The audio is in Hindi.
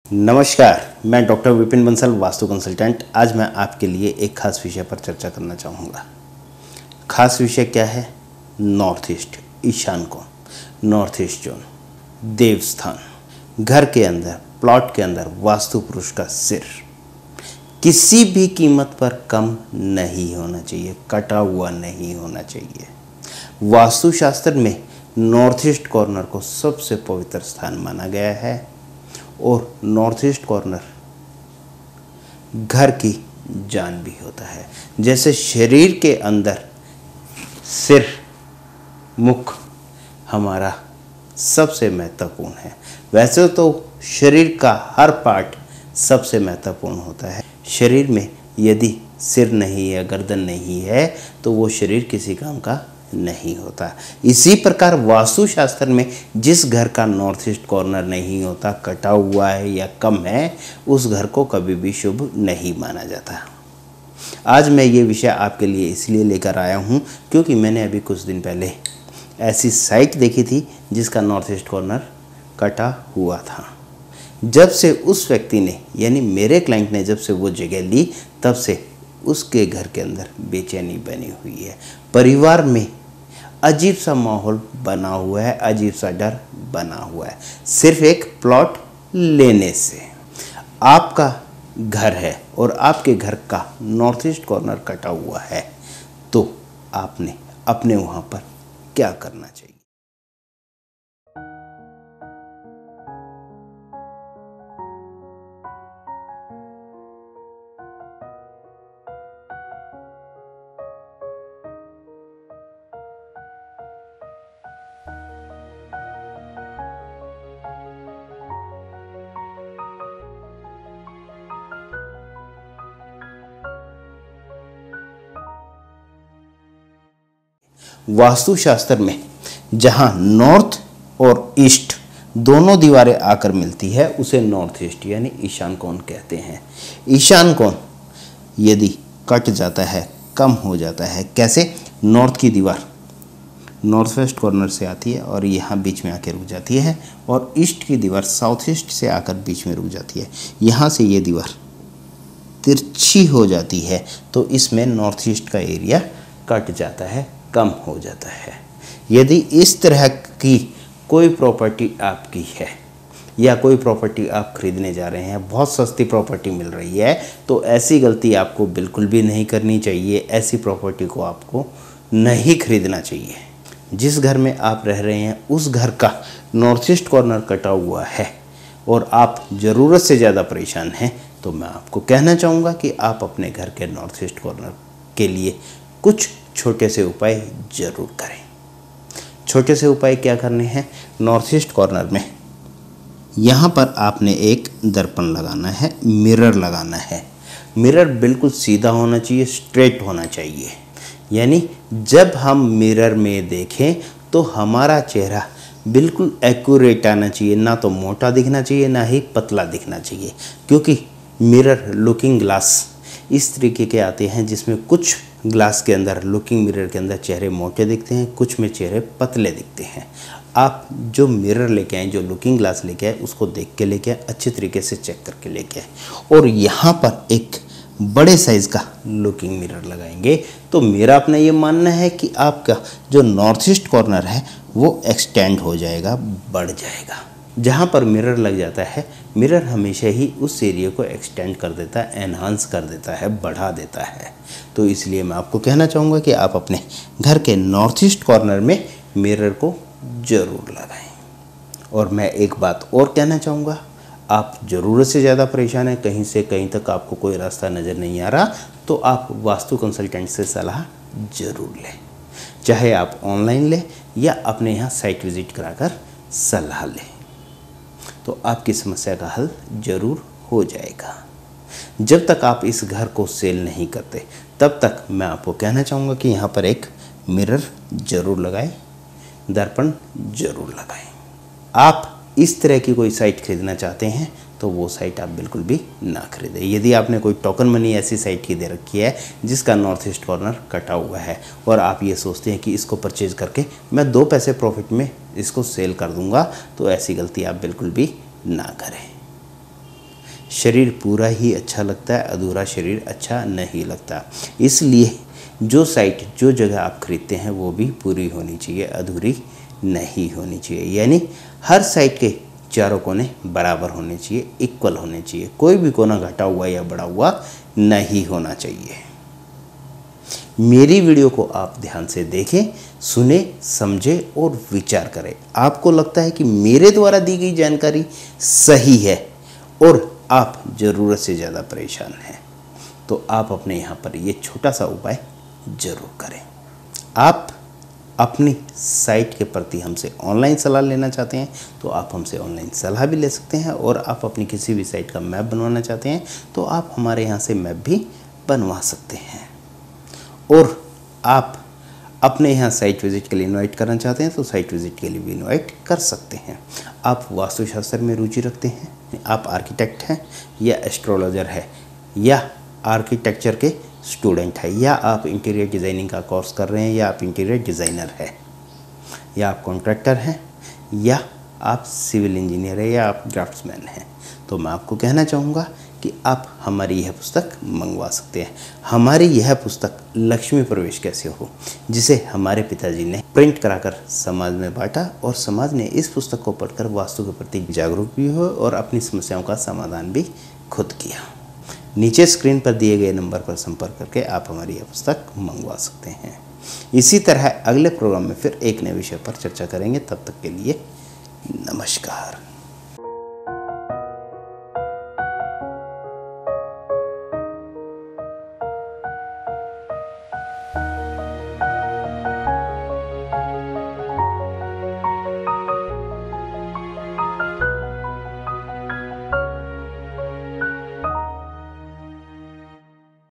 नमस्कार, मैं डॉक्टर विपिन बंसल, वास्तु कंसल्टेंट। आज मैं आपके लिए एक खास विषय पर चर्चा करना चाहूँगा। खास विषय क्या है? नॉर्थ ईस्ट, ईशान कोण, नॉर्थ ईस्ट जोन, देवस्थान। घर के अंदर, प्लॉट के अंदर वास्तु पुरुष का सिर किसी भी कीमत पर कम नहीं होना चाहिए, कटा हुआ नहीं होना चाहिए। वास्तुशास्त्र में नॉर्थ ईस्ट कॉर्नर को सबसे पवित्र स्थान माना गया है और नॉर्थ ईस्ट कॉर्नर घर की जान भी होता है। जैसे शरीर के अंदर सिर, मुख हमारा सबसे महत्वपूर्ण है, वैसे तो शरीर का हर पार्ट सबसे महत्वपूर्ण होता है। शरीर में यदि सिर नहीं है, गर्दन नहीं है, तो वो शरीर किसी काम का नहीं होता। इसी प्रकार वास्तुशास्त्र में जिस घर का नॉर्थ ईस्ट कॉर्नर नहीं होता, कटा हुआ है या कम है, उस घर को कभी भी शुभ नहीं माना जाता। आज मैं ये विषय आपके लिए इसलिए लेकर आया हूँ क्योंकि मैंने अभी कुछ दिन पहले ऐसी साइट देखी थी जिसका नॉर्थ ईस्ट कॉर्नर कटा हुआ था। जब से उस व्यक्ति ने, यानी मेरे क्लाइंट ने, जब से वो जगह ली, तब से उसके घर के अंदर बेचैनी बनी हुई है। परिवार में अजीब सा माहौल बना हुआ है, अजीब सा डर बना हुआ है, सिर्फ एक प्लॉट लेने से। आपका घर है और आपके घर का नॉर्थ ईस्ट कॉर्नर कटा हुआ है, तो आपने अपने वहाँ पर क्या करना चाहिए? वास्तुशास्त्र में जहाँ नॉर्थ और ईस्ट दोनों दीवारें आकर मिलती है, उसे नॉर्थ ईस्ट यानी ईशान कोण कहते हैं। ईशान कोण यदि कट जाता है, कम हो जाता है, कैसे? नॉर्थ की दीवार नॉर्थ वेस्ट कॉर्नर से आती है और यहाँ बीच में आकर रुक जाती है, और ईस्ट की दीवार साउथ ईस्ट से आकर बीच में रुक जाती है। यहाँ से ये दीवार तिरछी हो जाती है, तो इसमें नॉर्थ ईस्ट का एरिया कट जाता है, कम हो जाता है। यदि इस तरह की कोई प्रॉपर्टी आपकी है या कोई प्रॉपर्टी आप खरीदने जा रहे हैं, बहुत सस्ती प्रॉपर्टी मिल रही है, तो ऐसी गलती आपको बिल्कुल भी नहीं करनी चाहिए। ऐसी प्रॉपर्टी को आपको नहीं खरीदना चाहिए। जिस घर में आप रह रहे हैं उस घर का नॉर्थ ईस्ट कॉर्नर कटा हुआ है और आप ज़रूरत से ज़्यादा परेशान हैं, तो मैं आपको कहना चाहूँगा कि आप अपने घर के नॉर्थ ईस्ट कॉर्नर के लिए कुछ छोटे से उपाय ज़रूर करें। छोटे से उपाय क्या करने हैं? नॉर्थ ईस्ट कॉर्नर में यहाँ पर आपने एक दर्पण लगाना है, मिरर लगाना है। मिरर बिल्कुल सीधा होना चाहिए, स्ट्रेट होना चाहिए। यानी जब हम मिरर में देखें तो हमारा चेहरा बिल्कुल एक्यूरेट आना चाहिए, ना तो मोटा दिखना चाहिए, ना ही पतला दिखना चाहिए। क्योंकि मिरर, लुकिंग ग्लास इस तरीके के आते हैं जिसमें कुछ ग्लास के अंदर, लुकिंग मिरर के अंदर चेहरे मोटे दिखते हैं, कुछ में चेहरे पतले दिखते हैं। आप जो मिरर लेके आए, जो लुकिंग ग्लास लेके आए, उसको देख के लेके आए, अच्छे तरीके से चेक करके लेके आए, और यहाँ पर एक बड़े साइज़ का लुकिंग मिरर लगाएंगे। तो मेरा अपना ये मानना है कि आपका जो नॉर्थ ईस्ट कॉर्नर है वो एक्सटेंड हो जाएगा, बढ़ जाएगा। जहाँ पर मिरर लग जाता है, मिरर हमेशा ही उस एरिया को एक्सटेंड कर देता है, एनहांस कर देता है, बढ़ा देता है। तो इसलिए मैं आपको कहना चाहूँगा कि आप अपने घर के नॉर्थ ईस्ट कॉर्नर में मिरर को ज़रूर लगाएं। और मैं एक बात और कहना चाहूँगा, आप ज़रूरत से ज़्यादा परेशान हैं, कहीं से कहीं तक आपको कोई रास्ता नज़र नहीं आ रहा, तो आप वास्तु कंसल्टेंट से सलाह ज़रूर लें। चाहे आप ऑनलाइन लें या अपने यहाँ साइट विज़िट कराकर सलाह लें, तो आपकी समस्या का हल ज़रूर हो जाएगा। जब तक आप इस घर को सेल नहीं करते, तब तक मैं आपको कहना चाहूँगा कि यहाँ पर एक मिरर ज़रूर लगाएं, दर्पण ज़रूर लगाएं। आप इस तरह की कोई साइट खरीदना चाहते हैं तो वो साइट आप बिल्कुल भी ना खरीदें। यदि आपने कोई टोकन मनी ऐसी साइट की दे रखी है जिसका नॉर्थ ईस्ट कॉर्नर कटा हुआ है और आप ये सोचते हैं कि इसको परचेज करके मैं 2 पैसे प्रॉफिट में इसको सेल कर दूंगा, तो ऐसी गलती आप बिल्कुल भी ना करें। शरीर पूरा ही अच्छा लगता है, अधूरा शरीर अच्छा नहीं लगता। इसलिए जो साइट, जो जगह आप खरीदते हैं वो भी पूरी होनी चाहिए, अधूरी नहीं होनी चाहिए। यानी हर साइट के चारों कोने बराबर होने चाहिए, इक्वल होने चाहिए, कोई भी कोना घटा हुआ या बढ़ा हुआ नहीं होना चाहिए। मेरी वीडियो को आप ध्यान से देखें, सुने, समझें और विचार करें। आपको लगता है कि मेरे द्वारा दी गई जानकारी सही है और आप ज़रूरत से ज़्यादा परेशान हैं, तो आप अपने यहाँ पर ये छोटा सा उपाय ज़रूर करें। आप अपनी साइट के प्रति हमसे ऑनलाइन सलाह लेना चाहते हैं तो आप हमसे ऑनलाइन सलाह भी ले सकते हैं, और आप अपनी किसी भी साइट का मैप बनवाना चाहते हैं तो आप हमारे यहाँ से मैप भी बनवा सकते हैं। और आप अपने यहाँ साइट विज़िट के लिए इनवाइट करना चाहते हैं तो साइट विज़िट के लिए भी इनवाइट कर सकते हैं। आप वास्तुशास्त्र में रुचि रखते हैं, आप आर्किटेक्ट हैं या एस्ट्रोलॉजर है या आर्किटेक्चर के स्टूडेंट है, या आप इंटीरियर डिज़ाइनिंग का कोर्स कर रहे हैं, या आप इंटीरियर डिज़ाइनर है, या आप कॉन्ट्रैक्टर हैं, या आप सिविल इंजीनियर है, या आप ड्राफ्ट्समैन हैं, तो मैं आपको कहना चाहूँगा कि आप हमारी यह पुस्तक मंगवा सकते हैं। हमारी यह पुस्तक लक्ष्मी प्रवेश कैसे हो, जिसे हमारे पिताजी ने प्रिंट कराकर समाज में बांटा, और समाज ने इस पुस्तक को पढ़कर वास्तु के प्रति जागरूक भी हो और अपनी समस्याओं का समाधान भी खुद किया। नीचे स्क्रीन पर दिए गए नंबर पर संपर्क करके आप हमारी यह पुस्तक मंगवा सकते हैं। इसी तरह अगले प्रोग्राम में फिर एक नए विषय पर चर्चा करेंगे। तब तक के लिए नमस्कार।